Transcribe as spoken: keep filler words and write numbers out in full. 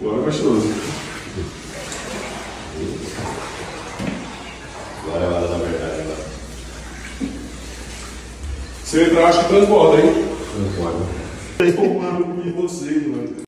Agora é gostoso. Agora é a hora da verdade agora. Se eu entrar, acho que transborda, hein? Transborda. Tô falando com vocês, mano.